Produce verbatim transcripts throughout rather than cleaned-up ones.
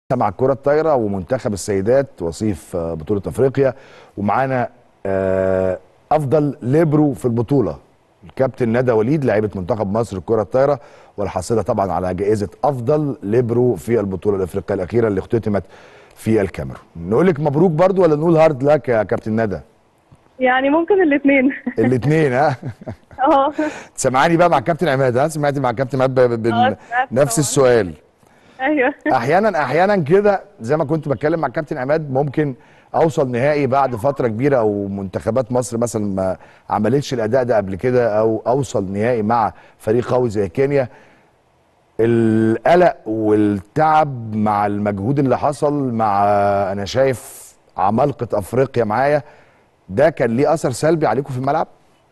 مع الكرة الطايرة ومنتخب السيدات وصيف بطولة افريقيا، ومعانا افضل ليبرو في البطولة الكابتن ندى وليد لاعبة منتخب مصر الكرة الطايرة، والحاصلة طبعا على جائزة افضل ليبرو في البطولة الافريقية الاخيرة اللي اختتمت في الكاميرون. نقول لك مبروك برضو ولا نقول هارد لك يا كابتن ندى؟ يعني ممكن الاثنين. الاثنين ها؟ اه سمعاني بقى مع الكابتن عماد؟ ها سمعتي مع الكابتن عماد اه سمعت نفس طبعا. السؤال؟ ايوه. احيانا احيانا كده زي ما كنت بتكلم مع الكابتن عماد، ممكن اوصل نهائي بعد فتره كبيره، او منتخبات مصر مثلا ما عملتش الاداء ده قبل كده، او اوصل نهائي مع فريق قوي زي كينيا. القلق والتعب مع المجهود اللي حصل، مع انا شايف عمالقه افريقيا معايا، ده كان ليه اثر سلبي عليكم في الملعب؟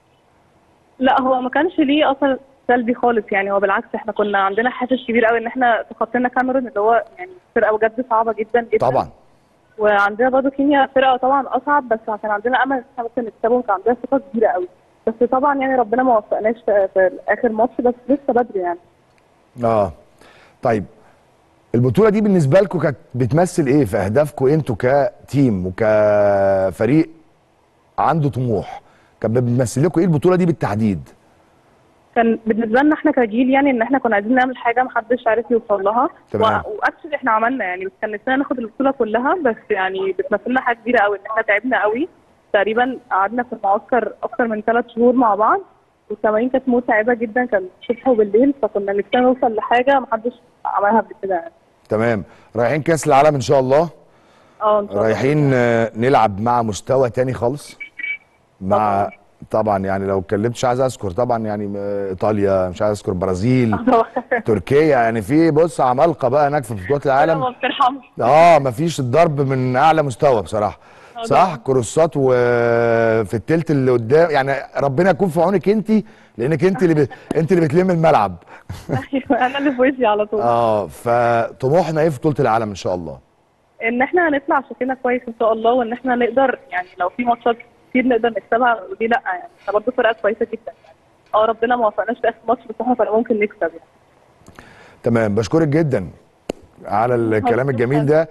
لا هو ما كانش ليه اثر سلبي خالص، يعني هو بالعكس احنا كنا عندنا حافز كبير قوي ان احنا تخطينا كاميرون اللي هو يعني فرقه بجد صعبه جدا جدا. طبعا. وعندنا برضه كينيا فرقه طبعا اصعب، بس كان عندنا امل ان احنا ممكن نكسبهم، كان عندنا ثقه كبيره قوي. بس طبعا يعني ربنا ما وفقناش في, في اخر ماتش، بس لسه بدري يعني. اه طيب، البطولة دي بالنسبة لكم كانت بتمثل ايه في اهدافكم انتوا كتيم وكفريق عنده طموح؟ كانت بتمثل لكم ايه البطولة دي بالتحديد؟ كان بالنسبه لنا احنا كجيل يعني ان احنا كنا عايزين نعمل حاجه محدش عارف يوصل لها، تمام. واكشلي احنا عملنا يعني، بس كان نفسنا ناخد البطوله كلها، بس يعني بتمثل لنا حاجه كبيره قوي ان احنا تعبنا قوي. تقريبا قعدنا في المعسكر اكتر من ثلاث شهور مع بعض، والتمارين كانت متعبه جدا، كان الصبح وبالليل، فكنا نفسنا نوصل لحاجه محدش عملها قبل كده يعني. تمام. رايحين كاس العالم ان شاء الله؟ اه ان شاء الله. رايحين آه، نلعب مع مستوى تاني خالص، طبعا. مع طبعا يعني لو اتكلمت مش عايز اذكر طبعا يعني آه، ايطاليا، مش عايز اذكر برازيل، تركيا، يعني في بص عمالقه بقى هناك في بطولات فرقه العالم. ما بترحمش. اه مفيش الضرب من اعلى مستوى بصراحه. اه صح، طبعا. كروسات وفي التلت اللي قدام، يعني ربنا يكون في عونك انت، لانك انت اللي ب... انت اللي بتلم الملعب. ايوه انا اللي في وشي على طول. اه فطموحنا ايه في بطوله العالم ان شاء الله؟ ان احنا هنطلع شكلنا كويس ان شاء الله، وان احنا نقدر يعني لو في ماتشات كتير نقدر نكسبها، ودي لا يعني احنا برضه فرقه كويسه جدا يعني. اه ربنا ما وفقناش في اخر ماتش، بس احنا كنا ممكن نكسب يعني. تمام، بشكرك جدا على الكلام الجميل ده،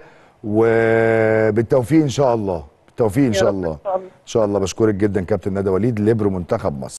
وبالتوفيق ان شاء الله، بالتوفيق ان يا شاء رب الله. ان شاء الله. ان شاء الله. بشكرك جدا كابتن ندى وليد ليبرو منتخب مصر.